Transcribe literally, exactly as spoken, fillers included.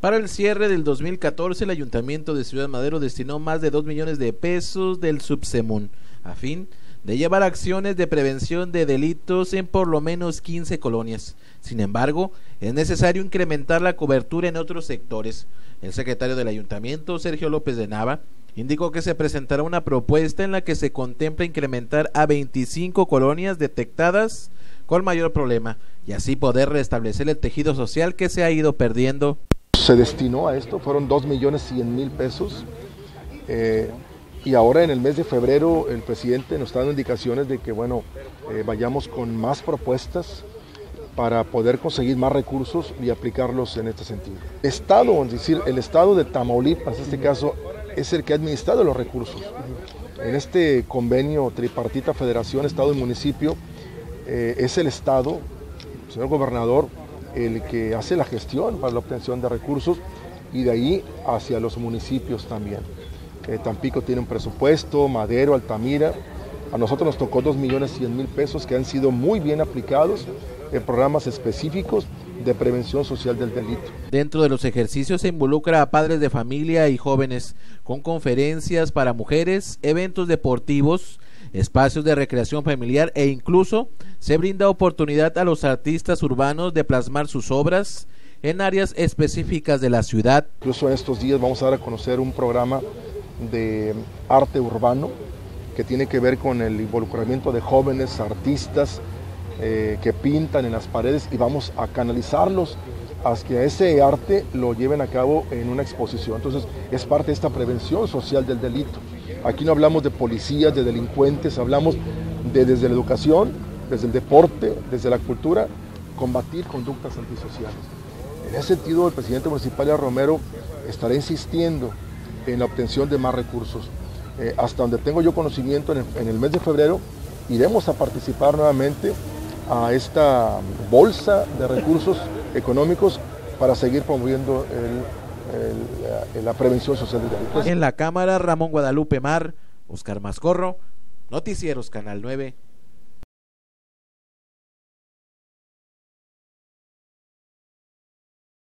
Para el cierre del dos mil catorce, el Ayuntamiento de Ciudad Madero destinó más de dos millones de pesos del Subsemun a fin de llevar acciones de prevención de delitos en por lo menos quince colonias. Sin embargo, es necesario incrementar la cobertura en otros sectores. El secretario del Ayuntamiento, Sergio López de Nava, indicó que se presentará una propuesta en la que se contempla incrementar a veinticinco colonias detectadas con mayor problema y así poder restablecer el tejido social que se ha ido perdiendo. Se destinó a esto, fueron dos millones cien mil pesos eh, y ahora en el mes de febrero el presidente nos está dando indicaciones de que bueno, eh, vayamos con más propuestas para poder conseguir más recursos y aplicarlos en este sentido. Estado, es decir, el estado de Tamaulipas, en este caso, es el que ha administrado los recursos. En este convenio tripartita Federación, Estado y Municipio, eh, es el estado, señor gobernador, el que hace la gestión para la obtención de recursos y de ahí hacia los municipios también. Eh, Tampico tiene un presupuesto, Madero, Altamira, a nosotros nos tocó dos millones cien mil pesos que han sido muy bien aplicados en programas específicos de prevención social del delito. Dentro de los ejercicios se involucra a padres de familia y jóvenes con conferencias para mujeres, eventos deportivos, espacios de recreación familiar e incluso se brinda oportunidad a los artistas urbanos de plasmar sus obras en áreas específicas de la ciudad. Incluso en estos días vamos a dar a conocer un programa de arte urbano que tiene que ver con el involucramiento de jóvenes artistas eh, que pintan en las paredes y vamos a canalizarlos hasta que ese arte lo lleven a cabo en una exposición. Entonces es parte de esta prevención social del delito. Aquí no hablamos de policías, de delincuentes, hablamos de desde la educación, desde el deporte, desde la cultura, combatir conductas antisociales. En ese sentido, el presidente municipal de Romero estará insistiendo en la obtención de más recursos. Eh, hasta donde tengo yo conocimiento, en el, en el mes de febrero iremos a participar nuevamente a esta bolsa de recursos económicos para seguir promoviendo el, el, la prevención social del delito. En la Cámara, Ramón Guadalupe Mar, Oscar Mascorro, Noticieros Canal nueve.